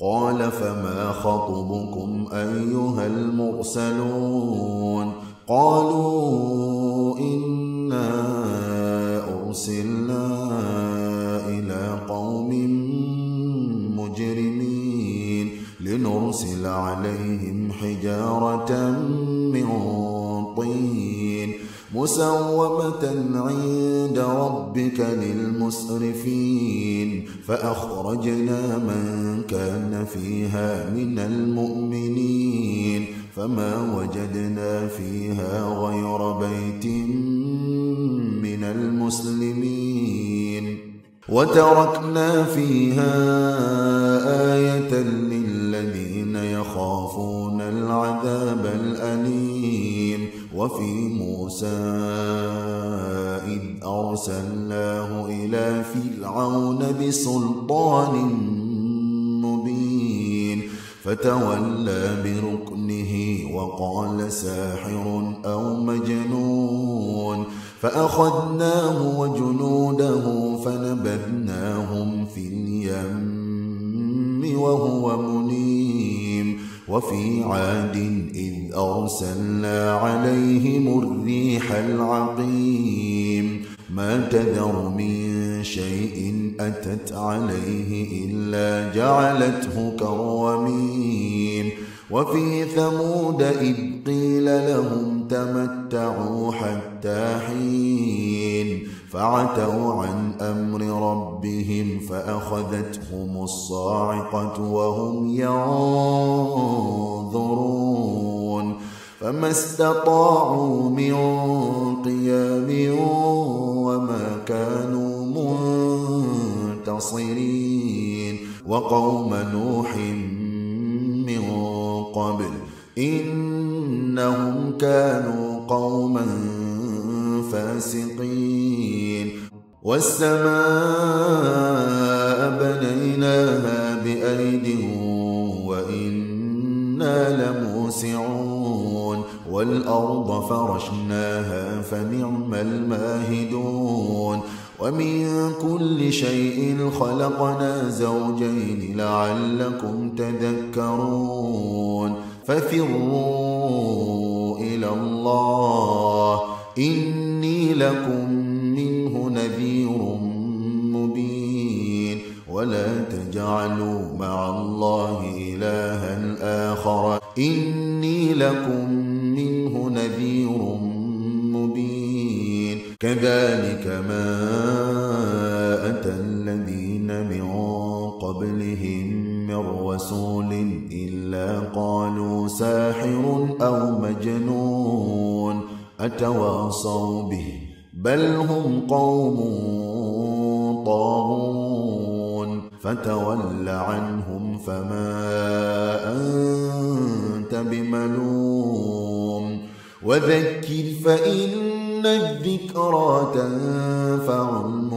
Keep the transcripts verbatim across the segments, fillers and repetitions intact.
قال فما خطبكم أيها المرسلون قالوا إنا أرسلنا إلى قوم مجرمين لنرسل عليهم حجارة من طين مسومة عند ربك للمسرفين فأخرجنا من كان فيها من المؤمنين فما وجدنا فيها غير بيت من المسلمين وتركنا فيها آية للذين يخافون العذاب الأليم وفي موسى إذ أرسلناه إلى فرعون بسلطان مبين فتولى بركنه وقال ساحر أو مجنون فأخذناه وجنوده فنبذناهم في اليم وهو مليم وفي عاد إذ أرسلنا عليهم الريح العقيم ما تذر من شيء أتت عليه إلا جعلته كالرميم وفي ثمود إذ قيل لهم تمتعوا حتى حين فعتوا عن أمر ربهم فأخذتهم الصاعقة وهم ينظرون فما استطاعوا من قيام وما كانوا منتصرين وقوم نوح من قبل إنهم كانوا قوما فاسقين والسماء بنيناها بأيد وإنا لموسعون والأرض فرشناها فنعم الماهدون ومن كل شيء خلقنا زوجين لعلكم تذكرون ففروا إلى الله إني لكم منه نذير مبين ولا تجعلوا مع الله إلها آخر إني لكم منه نذير مبين كذلك ما أتى الذين من قبلهم من رسول إلا قالوا ساحر أو مجنون أتواصوا به بل هم قوم طاغون فتول عنهم فما أنت بملوم وذكر فإن الذكرى تنفع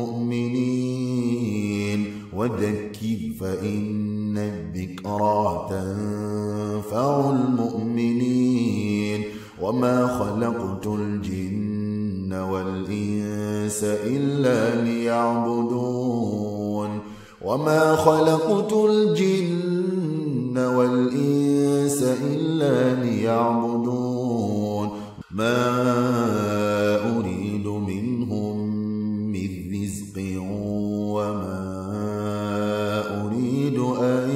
المؤمنين وذكر فإن الذكرى تنفع المؤمنين وما خلقت الجن والإنس إلا ليعبدون وما خلقت الجن والإنس إلا ليعبدون ما أريد منهم من رزق وما أريد أن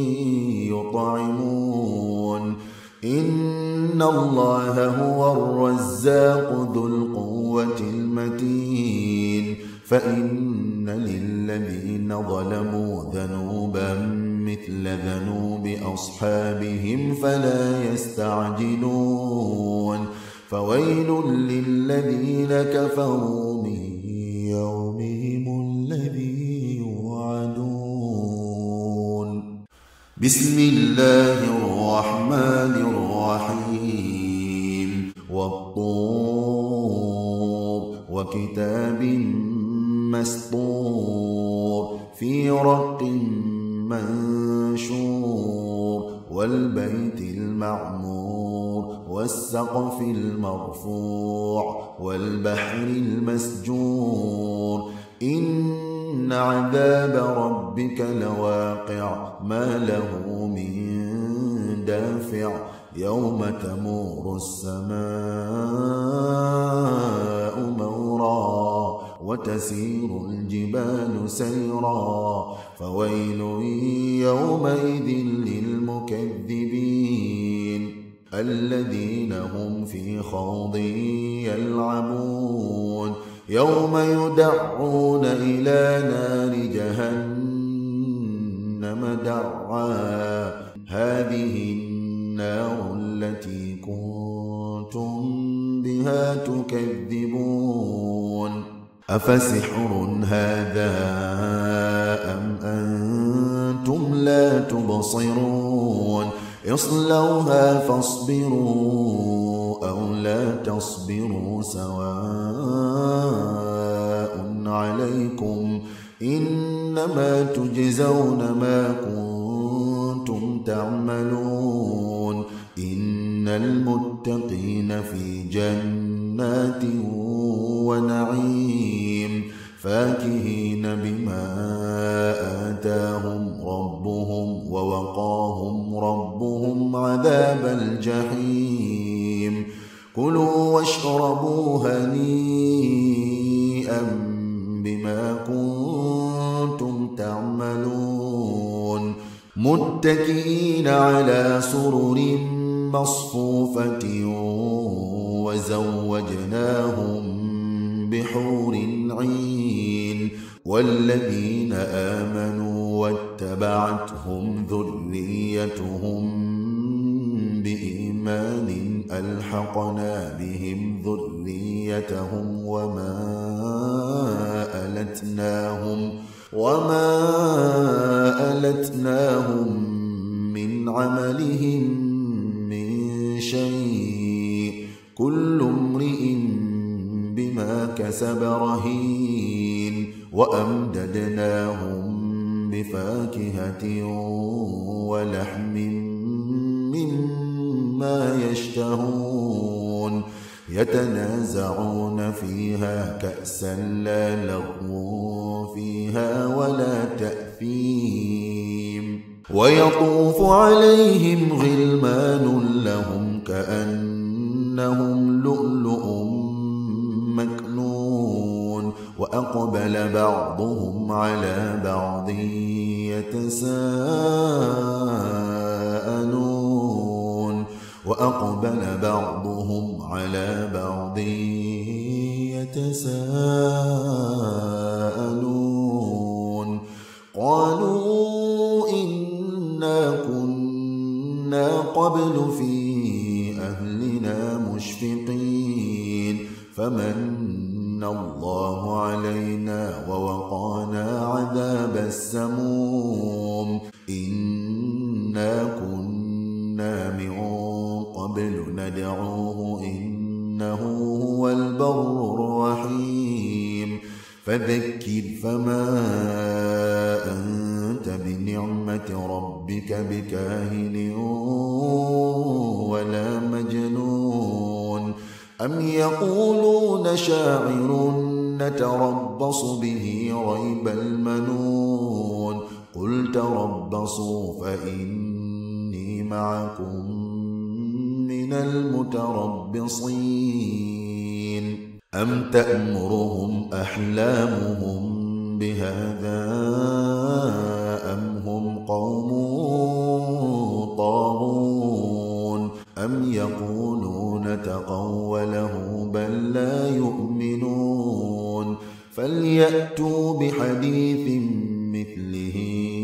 يطعمون إن الله هو الرزاق ذو القوة المتين فإن للذين ظلموا ذنوبا مثل ذنوب أصحابهم فلا يستعجلون فويل للذين كفروا من يومهم الذي يوعدون بسم الله الرحمن الرحيم والطور وكتاب مسطور في رق منشور والبيت المعمور والسقف المرفوع والبحر المسجور إن إن عذاب ربك لواقع ما له من دافع يوم تمور السماء مورا وتسير الجبال سيرا فويل يومئذ للمكذبين الذين هم في خوض يلعبون يوم يدعون إلى نار جهنم دعا هذه النار التي كنتم بها تكذبون أفسحر هذا أم أنتم لا تبصرون اصلوها فاصبروا أو لا تصبروا سواء عليكم إنما تجزون ما كنتم تعملون إن المتقين في جنات ونعيم فاكهين بما آتاهم ربهم ووقاهم ربهم عذاب الجحيم كلوا واشربوا هنيئا بما كنتم تعملون متكئين على سرر مصفوفة وزوجناهم بحور عين والذين آمنوا واتبعتهم ذريتهم بإيمان ألحقنا بهم ذريتهم وما ألتناهم وما ألتناهم من عملهم من شيء كل امرئ بما كسب رهين وأمددناهم بفاكهة ولحم مما يشتهون يتنازعون فيها كأسا لا لغو فيها ولا تأثيم ويطوف عليهم غلمان لهم كأنهم لؤلؤ مكنون وأقبل بعضهم على بعض يتساءلون وأقبل بعضهم على بعض يتساءلون قالوا إنا كنا قبل في أهلنا مشفقين فمن الله علينا ووقانا عذاب السموم إنا كنا من قبل ندعوه إنه هو البر الرحيم فذكر فما أنت بنعمة ربك بكاهن ولا مجنون أم يقولون شاعر نتربص به ريب المنون قل تربصوا فإني معكم من المتربصين أم تأمرهم أحلامهم بهذا أم هم قوم طاغون أم يقولون تقوله بل لا يؤمنون فليأتوا بحديث مثله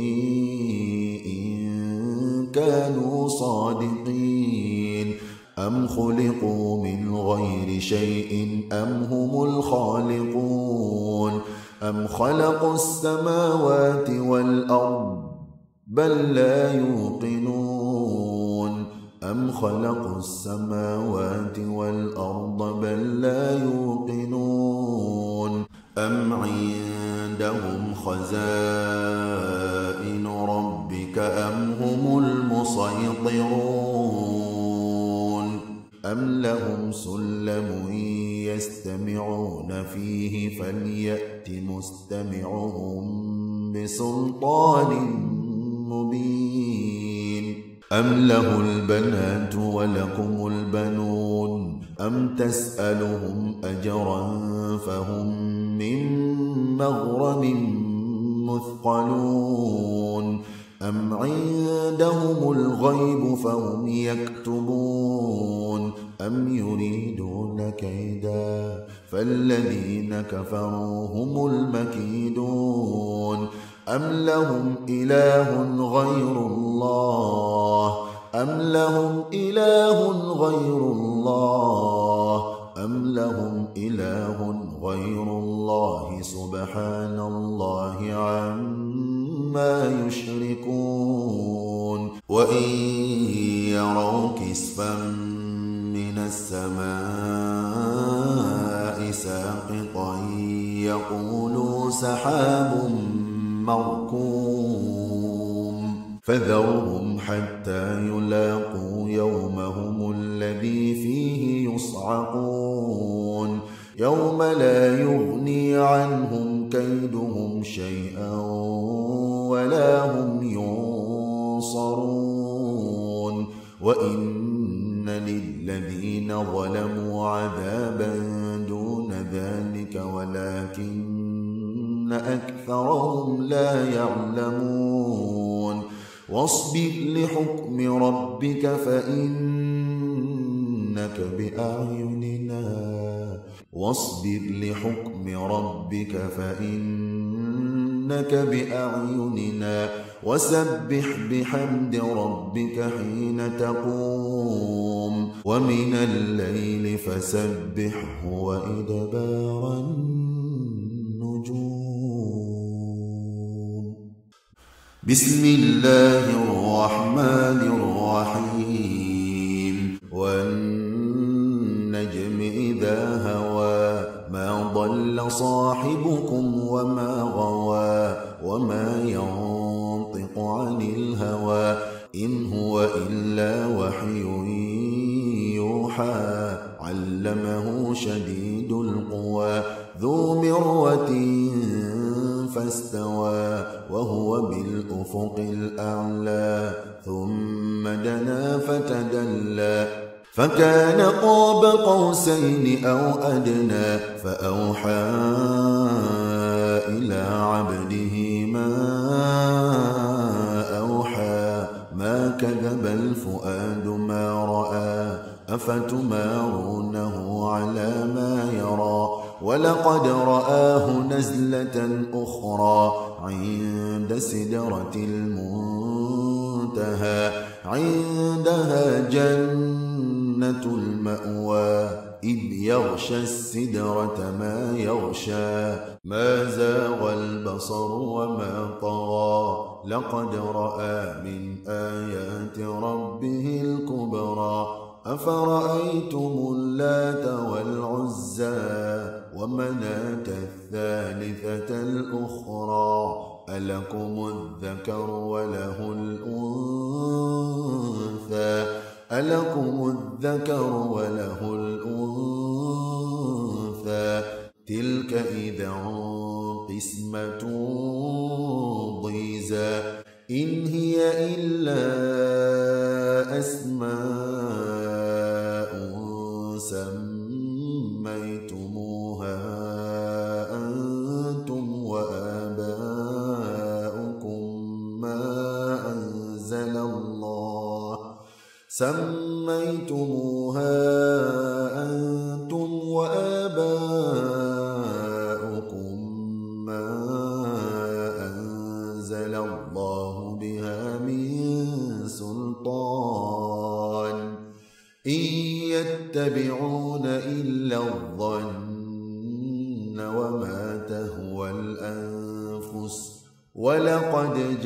إن كانوا صادقين أم خلقوا من غير شيء أم هم الخالقون أم خلقوا السماوات والأرض بل لا يوقنون أم خلقوا السماوات والأرض بل لا يوقنون أم عندهم خزائن ربك أم هم المسيطرون أم لهم سلم يستمعون فيه فليأت مستمعهم بسلطان مبين أم له البنات ولكم البنون أم تسألهم أجرا فهم من مغرم مثقلون أم عندهم الغيب فهم يكتبون أم يريدون كيدا فالذين كفروا هم المكيدون أم لهم إله غير الله أم لهم إله غير الله أم لهم إله غير الله سبحان الله عما يشركون وإن يروا كسفا من السماء ساقطا يقولوا سحاب مركوم فذرهم حتى يلاقوا يومهم الذي فيه يصعقون يوم لا يغني عنهم كيدهم شيئا ولا هم ينصرون وإن للذين ظلموا عذابا دون ذلك ولكن أكثرهم لا يعلمون واصبر لحكم ربك فإنك بأعيننا واصبر لحكم ربك فإنك بأعيننا وسبح بحمد ربك حين تقوم ومن الليل فسبحه وإدبار النجوم بسم الله الرحمن الرحيم والنجم إذا هوى ما ضل صاحبكم وما غوى وما ينطق عن الهوى إن هو إلا وحي يوحى علمه شديد القوى ذو مرة فاستوى وهو بالأفق الأعلى ثم دنا فتدلى فكان قاب قوسين أو أدنى فأوحى إلى عبده ما أوحى ما كذب الفؤاد ما رأى أفتمارونه على ما يرى ولقد رآه نزلة أخرى عند سدرة المنتهى عندها جنة المأوى إذ يغشى السدرة ما يغشى ما زاغ البصر وما طغى لقد رأى من آيات ربه الكبرى أفرأيتم اللات والعزى ومناة الثالثة الأخرى ألكم الذكر وله الأنثى ألكم الذكر وله الأنثى تلك إذا قسمة ضيزى إن هي إلا أسماء سميتموها أنتم وآباؤكم ما أنزل الله سميتموها أنتم وآباؤكم ما أنزل الله بها من سلطان إن يتبعون إلا الظن وما تهوى الأنفس ولقد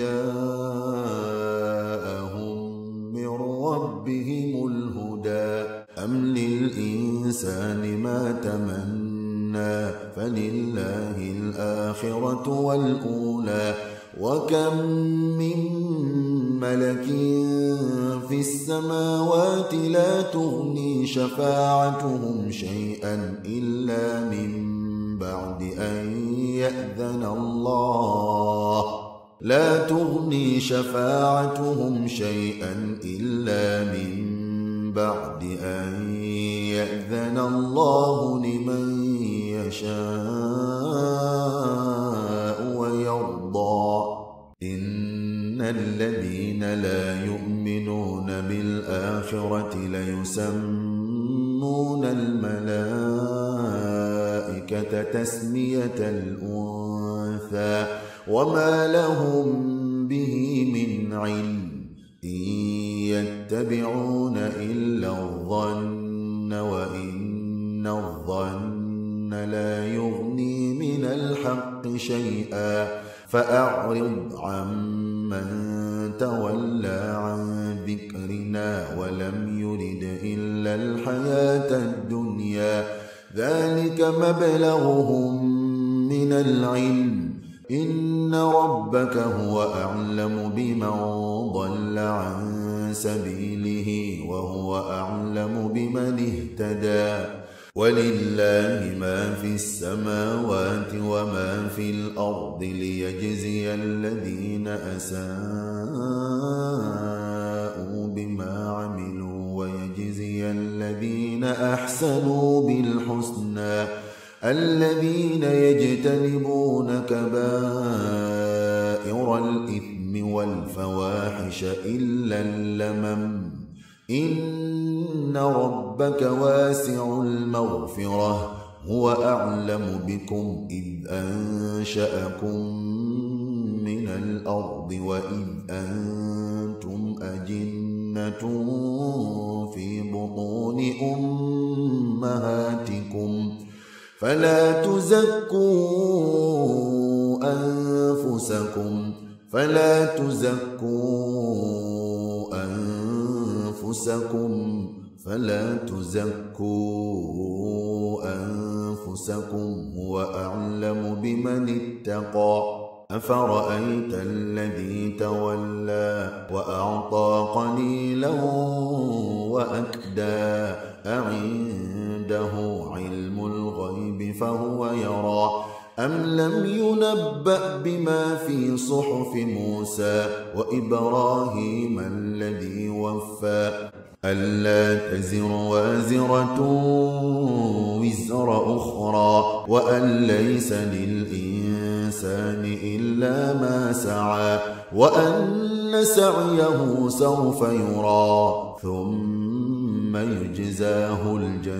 جاءهم من ربهم الهدى أم للإنسان ما تمنى فلله الآخرة والأولى وكم من ملك ملك في السماوات لا تغني شفاعتهم شيئا إلا من بعد أن يأذن الله لا تغني شفاعتهم شيئا إلا من بعد أن يأذن الله لمن يشاء ويرضى إن الذين لا يؤمنون بالآخرة ليسمون الملائكة تسمية الأنثى وما لهم به من علم إن يتبعون إلا الظن وإن الظن لا يغني من الحق شيئا فأعرض عمن تولى عن ذكرنا ولم يرد إلا الحياة الدنيا ذلك مبلغهم من العلم إن ربك هو أعلم بمن ضل عن سبيله وهو أعلم بمن اهتدى ولله ما في السماوات وما في الأرض ليجزي الذين أساءوا بما عملوا ويجزي الذين أحسنوا بالحسنى الذين يجتنبون كبائر الإثم والفواحش إلا اللمم إن ربك واسع المغفرة هو أعلم بكم إذ أنشأكم من الأرض وإذ أنتم أجنة في بطون أمهاتكم فلا تزكوا أنفسكم فلا تزكوا أنفسكم فلا تزكوا أنفسكم هو أعلم بمن اتقى أفرأيت الذي تولى وأعطى قليلا وأكدى أعنده علم الغيب فهو يرى أم لم ينبأ بما في صحف موسى وإبراهيم الذي وفى ألا تزر وازرة وزر أخرى وأن ليس للإنسان إلا ما سعى وأن سعيه سوف يرى ثم يجزاه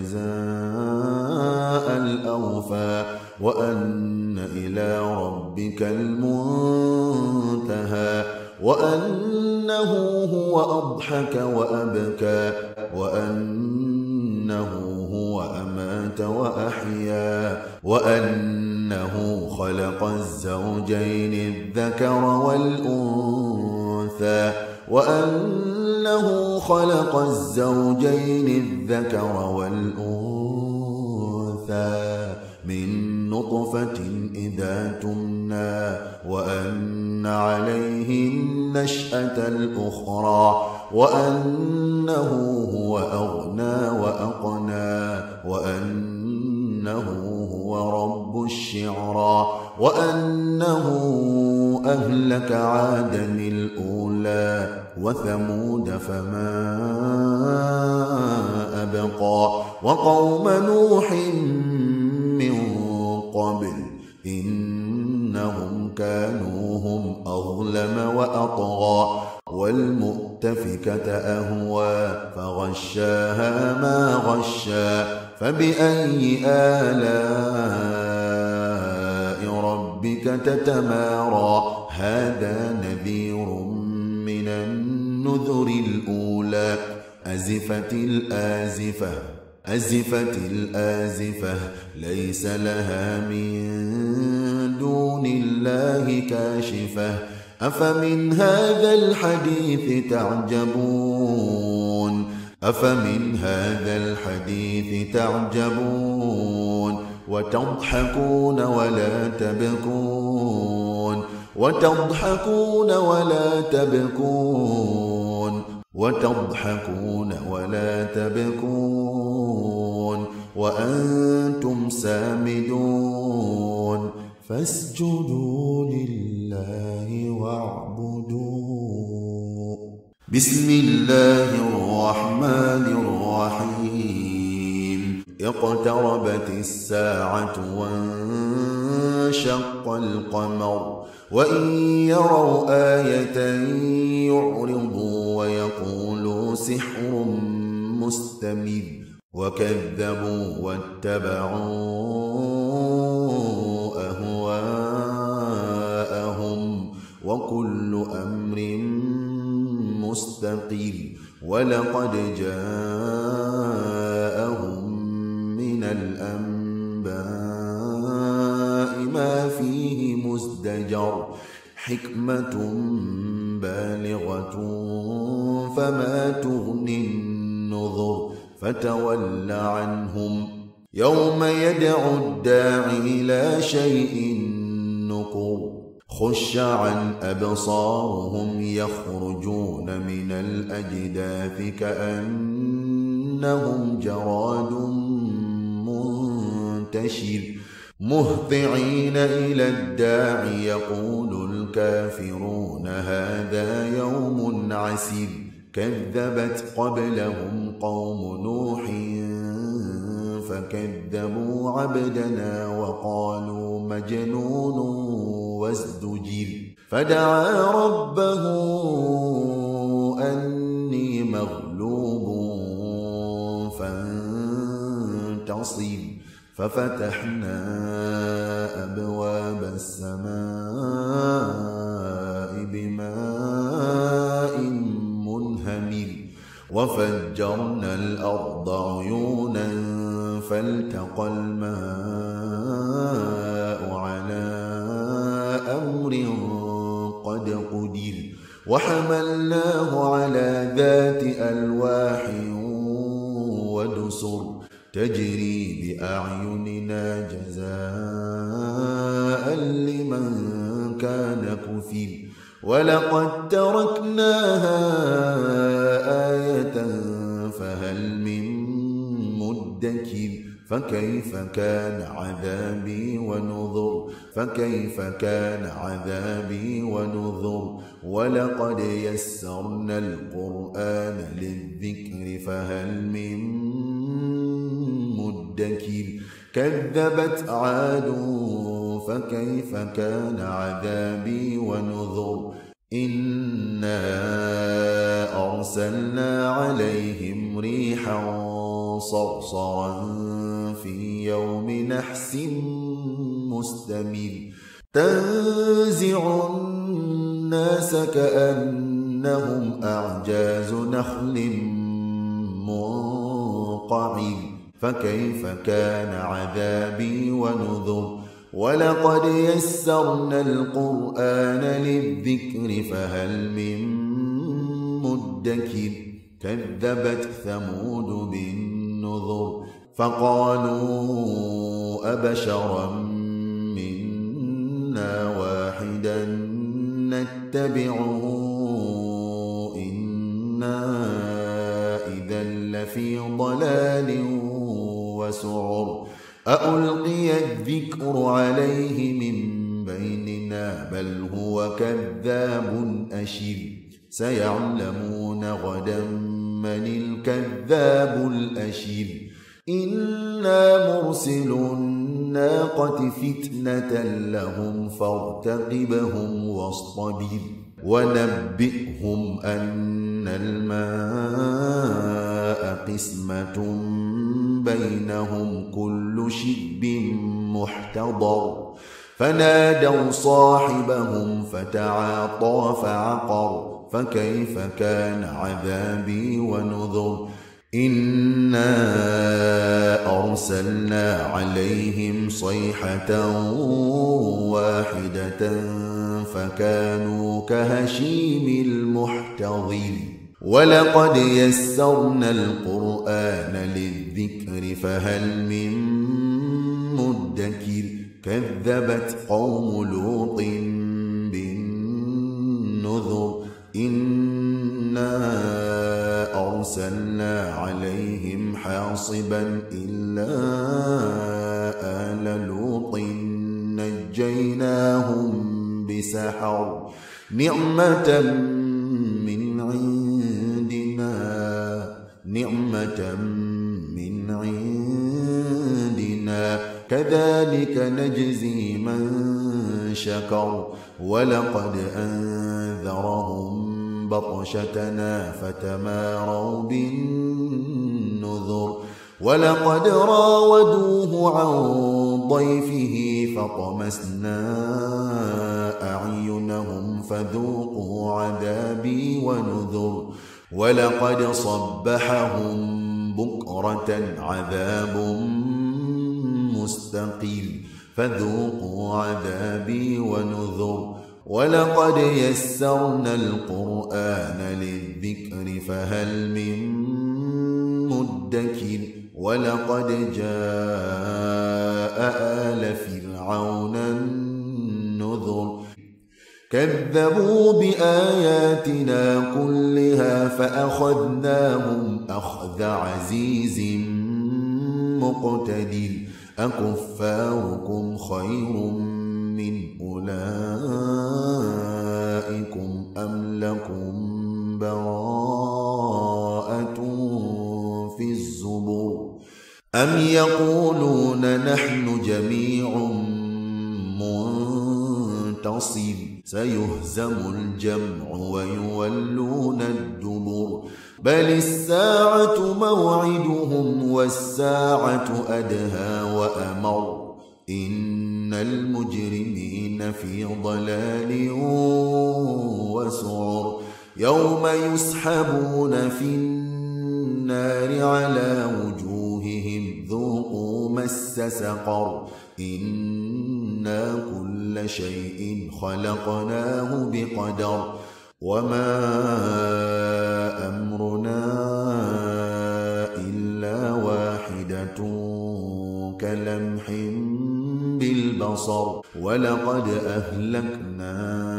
الجزاء الأوفى وأن إلى ربك المنتهى وأنه هو أضحك وأبكى وأنه هو أمات وأحيا وأنه خلق الزوجين الذكر والأنثى وأنه خلق الزوجين الذكر والأنثى من نطفة إذا تمنى وأن عليه النشأة الأخرى وأنه هو أغنى وأقنى وأنه هو رب الشعرى وأنه أهلك عادا الأولى وثمود فما أبقى وقوم نوح من قبل إنهم كانوا هم أظلم وأطغى والمؤتفكة أهوى فغشاها ما غشا فبأي آلاء ربك تتمارى هذا نذير من النذر الأولى أزفت الآزفة أزفت الآزفة ليس لها من دون الله كاشفة أفمن هذا الحديث تعجبون أفمن هذا الحديث تعجبون وتضحكون ولا تبكون وتضحكون ولا تبكون وتضحكون ولا تبكون وأنتم سامدون فاسجدوا لله واعبدوا. بسم الله الرحمن الرحيم. اقتربت الساعة وانشق القمر وإن يروا آية يعرضوا ويقولوا سحر مستمر وكذبوا واتبعوا أهواءهم وكل أمر مستقر ولقد جاءهم من الأنباء ما فيه مزدجر حكمة بالغة فما تغني النذر فتول عنهم يوم يدعو الداعي إلى شيء نكر خش عن أبصارهم يخرجون من الأجداث كأنهم جراد منتشر مهطعين إلى الداعي يقول الكافرون هذا يوم عسير كذبت قبلهم قوم نوح فكذبوا عبدنا وقالوا مجنون وازدجر فدعا ربه أني مغلوب فانتصر ففتحنا أبواب السماء بماء منهمر وفجرنا الأرض عيونا فالتقى الماء على أمر قد قدر وحملناه على ذات ألواح ودسر تجري بأعيننا جزاء لمن كان كفر ولقد تركناها آية فهل من مدكر فكيف كان عذابي ونذر فكيف كان عذابي ونذر ولقد يسرنا القرآن للذكر فهل من مدكر كذبت عاد فكيف كان عذابي ونذر إنا أرسلنا عليهم ريحا صرصرا في يوم نحس مستمر تنزع الناس كأنهم أعجاز نخل منقعر فكيف كان عذابي ونذر ولقد يسرنا القرآن للذكر فهل من مدكر كذبت ثمود بالنذر فقالوا أبشرا منا واحدا نتبعه إنا إذا لفي ضلال وسعر أألقي الذكر عليه من بيننا بل هو كذاب أشر سيعلمون غدا من الكذاب الأشر إنا مرسل الناقة فتنة لهم فارتقبهم واصطبر ونبئهم أن الماء قسمة بينهم كل شرب محتضر فنادوا صاحبهم فتعاطى فعقر فكيف كان عذابي ونذر إنا أرسلنا عليهم صيحة واحدة فكانوا كهشيم المحتضر ولقد يسرنا القرآن للذكر فهل من مدكر كذبت قوم لوط أرسلنا عليهم حاصبا إلا آل لوط نجيناهم بسحر نعمة من عندنا نعمة من عندنا كذلك نجزي من شكر ولقد أنذرهم بطشتنا فتماروا بالنذر ولقد راودوه عن ضيفه فطمسنا أعينهم فذوقوا عذابي ونذر ولقد صبحهم بكرة عذاب مستقيم فذوقوا عذابي ونذر ولقد يسرنا القرآن للذكر فهل من مدكر ولقد جاء آل فرعون النذر كذبوا بآياتنا كلها فأخذناهم أخذ عزيز مقتدر أكفاركم خير من أولئكم أم لكم براءة في الزبر أم يقولون نحن جميع منتصر سيهزم الجمع ويولون الدبر بل الساعة موعدهم والساعة أدهى وأمر إن المجرمين في ضلال وسعر يوم يسحبون في النار على وجوههم ذوقوا مس سقر إنا كل شيء خلقناه بقدر وما أمرنا إلا واحدة كلمح بالبصر ولقد أهلكنا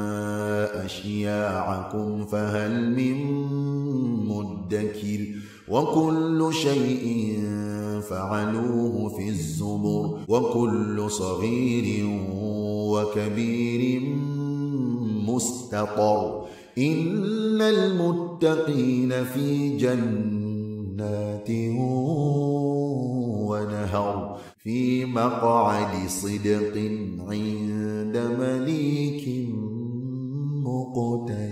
أشياعكم فهل من مدكر وكل شيء فعلوه في الزبر وكل صغير وكبير مستطر إن المتقين في جنات ونهر في مقعد صدق عند مليك مقتدر.